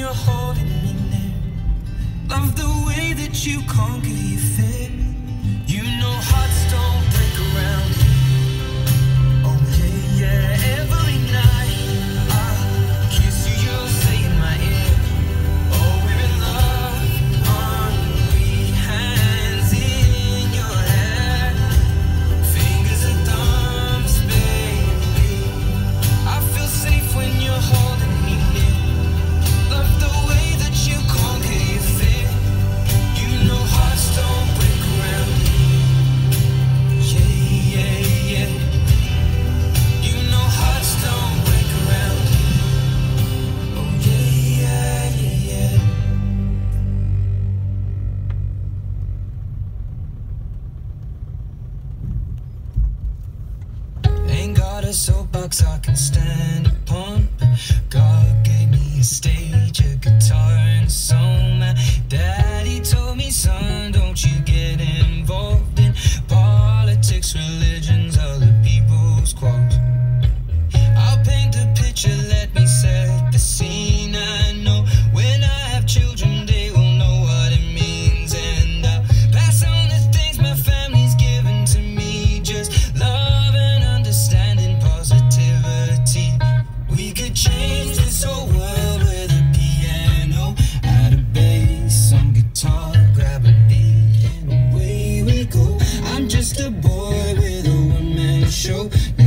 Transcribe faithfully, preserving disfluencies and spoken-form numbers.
you're holding me near. Love the way that you conquer your fear. You know hearts don't break around here. Oh yeah, yeah. Every night I kiss you, you'll say in my ear, oh, we're in love, aren't we? Hands in your hair, fingers and thumbs, baby. I feel safe when you're holding me near. Love the way that you conquer your fear. You know hearts don't break around here. Yeah, yeah, yeah. You know hearts don't break around here. Oh yeah, yeah, yeah, yeah. Ain't got a soapbox I can stand upon. God gave me a stage, a guitar, and a song. My daddy told me, son, don't you get involved in politics, religions, other people's quarrels. I'll paint the picture, let me set the scene. I know when I have children, they will know what it means. And I'll pass on the things my family's given to me. Just love and understanding, positivity. We could change this whole world with a piano, add a bass, some guitar, grab a beat, and away we go. I'm just a boy with a one-man show.